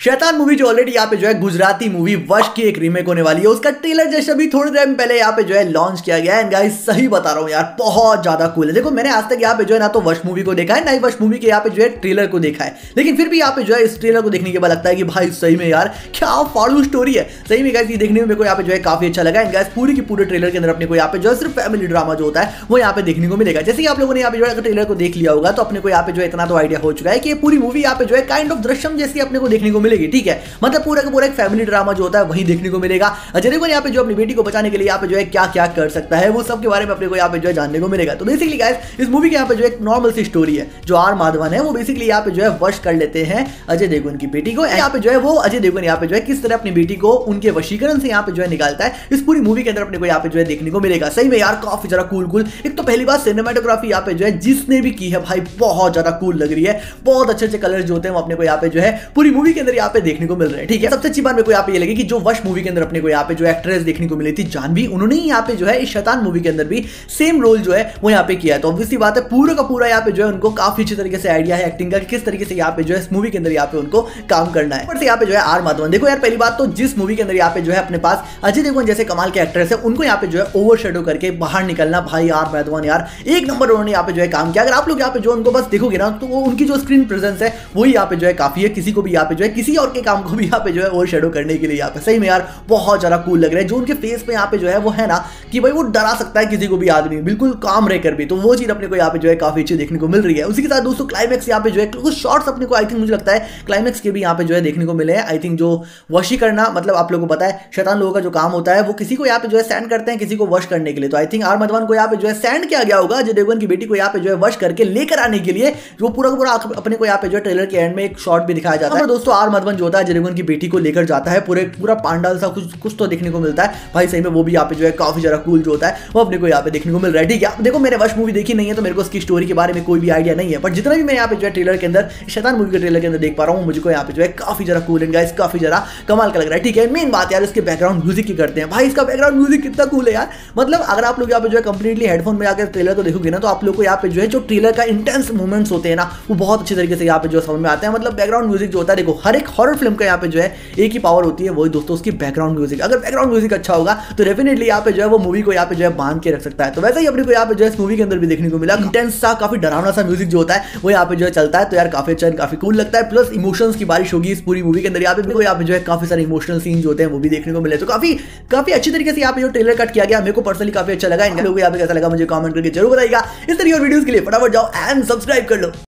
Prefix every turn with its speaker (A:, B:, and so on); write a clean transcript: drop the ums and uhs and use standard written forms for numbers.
A: शैतान मूवी जो ऑलरेडी यहाँ पे जो है गुजराती मूवी वश की एक रीमेक होने वाली है, उसका ट्रेलर जैसे अभी थोड़ी देर पहले यहाँ पे जो है लॉन्च किया गया है। एंड गाइस सही बता रहा हूँ यार, बहुत ज्यादा कूल है। देखो मैंने आज तक यहाँ पे जो है ना तो वश मूवी को देखा है, ना ही वश मूवी के यहाँ पे जो है ट्रेलर को देखा है, लेकिन फिर भी यहाँ पे जो है इस ट्रेलर को देखने के बाद लगता है कि भाई सही में यार क्या फाड़ू स्टोरी है। सही में गाइस ये देखने में मेरे को यहाँ पे जो है काफी अच्छा लगा। एंड गाइस पूरी की पूरे ट्रेलर के अंदर अपने को यहाँ पे जो है सिर्फ फैमिली ड्रामा जो होता है वो यहाँ पे देखने को मिलेगा। जैसे कि आप लोगों ने यहाँ पे जो है ट्रेलर को देख लिया होगा तो अपने को यहाँ पे जो है इतना तो आइडिया हो चुका है कि ये पूरी मूवी यहाँ पे जो है काइंड ऑफ दृश्यम जैसी अपने को देखने को मिलेगी। ठीक है, मतलब पूरा का पूरा एक फैमिली ड्रामा जो होता है वही देखने को मिलेगा। अजय देवगन यहाँ पे जो अपनी बेटी को बचाने के लिए यहाँ पे जो है क्या क्या कर सकता है वो सब के बारे में अपने को यहाँ पे जो है जानने को मिलेगा। तो बेसिकली गाइस इस मूवी के यहाँ पे जो एक नॉर्मल सी स्टोरी है, जो आर माधवन है वो बेसिकली यहाँ पे जो है वश कर लेते हैं अजय देवगन की बेटी को। यहाँ पे जो है वो अजय देवगन यहाँ पे जो है किस तरह अपनी बेटी को उनके वशीकरण से यहाँ पे जो है निकालता है, इस पूरी मूवी के अंदर अपने को यहाँ पे जो है देखने को मिलेगा। सही में यार काफी ज्यादा कूल। एक तो पहली बात सिनेमेटोग्राफी यहाँ पे जो है जिसने भी की है भाई बहुत ज्यादा कूल लग रही है। बहुत अच्छे कलर जो होते हैं वो अपने को यहाँ पे जो है पूरी मूवी के अंदर यहाँ पे देखने को मिल रहे हैं। ठीक है, सबसे अच्छी बात मेरे को यहाँ पे ये लगी कि जो वश मूवी के अंदर अपने को यहाँ पे जो एक्ट्रेस देखने को मिली थी जानवी, उन्होंने ही यहाँ पे जो है इस शैतान मूवी के अंदर भी सेम रोल जो है वो यहाँ पे किया है। तो ऑब्वियसली बात है पूरा का पूरा यहाँ पे जो है उनको काफी अच्छी तरीके से आइडिया है एक्टिंग का कि किस तरीके से यहाँ पे जो है इस मूवी के अंदर यहाँ पे उनको काम करना है। पर यहाँ पे जो है आर माधवन, देखो यार पहली बात तो जिस मूवी के अंदर यहाँ पे जो है अपने पास अजय देवगन जैसे कमाल के एक्ट्रेस है उनको यहाँ पे जो है ओवरशैडो करके बाहर निकलना, भाई आर माधवन यार एक नंबर उन्होंने यहाँ पे जो है काम किया। अगर आप लोग यहाँ पे जो उनको बस देखोगे ना तो उनकी जो स्क्रीन प्रेजेंस है वही यहाँ पे जो है काफी है, किसी को भी यहाँ पे जो है किसी और के काम को भी यहाँ पे जो है ओवरशैडो करने के लिए यहाँ पे सही में यार बहुत ज्यादा कूल लग रहा है। जो उनके फेस पे यहाँ पे जो है वो है ना कि भाई वो डरा सकता है किसी को भी आदमी बिल्कुल काम रहकर भी, तो वो चीज अपने को यहाँ पे जो है काफी अच्छी देखने को मिल रही है। उसी के साथ दोस्तों क्लाइमैक्स यहाँ पे जो है कुछ शॉर्ट्स अपने को आई थिंक मुझे लगता है क्लाइमैक्स के भी यहाँ पे जो है देखने को मिले हैं। आई थिंक जो वशी करना मतलब आप लोगों को पता है शैतान लोगों का जो काम होता है वो किसी को यहाँ पे जो है सेंड करते हैं किसी को वश करने के लिए। तो आई थिंक आर माधवन को यहाँ पे जो है सेंड किया गया होगा अजय देवगन की बेटी को यहाँ पे जो है वश करके लेकर आने के लिए, जो पूरा का पूरा अपने को यहाँ पे जो है ट्रेलर के एंड में एक शॉट भी दिखाया जाता है। दोस्तों आर माधवन जो होता है अजय देवगन की बेटी को लेकर जाता है, पूरा पांडाल सा कुछ तो देखने को मिलता है भाई। सही में वो भी यहाँ पे जो है काफी ज्यादा कूल जो होता है वो अपने को यहाँ पे देखने को मिल रहा है। ठीक है, देखो मैंने वश मूवी देखी नहीं है तो मेरे को उसकी स्टोरी के बारे में कोई भी आइडिया नहीं है, बट जितना भी मैं यहाँ पे जो है ट्रेलर के अंदर शैतान मूवी के ट्रेलर के अंदर देख पा रहा हूँ मुझको यहाँ पे जो है काफी ज्यादा कूल एंड गाइस काफी ज्यादा कमाल का लग रहा है। ठीक है, मेन बात यार इसके बैकग्राउंड म्यूजिक की करते हैं भाई, इसका बैकग्राउंड म्यूजिक कितना कूल है यार। मतलब अगर आप लोग यहाँ पे जो है कंप्लीटली हेडफोन में आकर ट्रेलर को देखोगे ना तो आप लोग को यहाँ पे जो है जो ट्रेलर का इंटेंस मूवमेंट्स होते हैं ना वो बहुत अच्छी तरीके से यहाँ पे जो समझ में आते हैं। मतलब बैकग्राउंड म्यूजिक जो होता है, देखो हर एक हॉरर फिल्म का यहाँ पे जो है एक ही पावर होती है, वही दोस्तों उसकी बैकग्राउंड म्यूजिक। अगर बैकग्राउंड म्यूजिक अच्छा होगा तो डेफिनेटली यहाँ पे जो है वो मूवी को यहाँ पे जो है बांध के रख सकता है। तो वैसे ही अपने को यहाँ पे जो है इस मूवी के अंदर भी देखने को मिला इंटेंस सा काफी डरावना सा म्यूजिक जो होता है वो यहाँ पे जो है चलता है। तो यार काफी अच्छा काफी कूल लगता है, प्लस इमोशंस की बारिश होगी इस पूरी मूवी के अंदर। यहाँ पे जो है काफी सारे इमोशनल सीन जो होते हैं वो भी देखने को मिले। तो काफी अच्छी तरीके से यहाँ पे जो ट्रेलर कट किया गया मेरे को पर्सनली काफी अच्छा लगा। इन लोगों को यहाँ पे कैसा लगा मुझे कमेंट करके जरूर बताइएगा। इस तरह और वीडियोस के लिए फटाफट जाओ एंड सब्सक्राइब कर लो।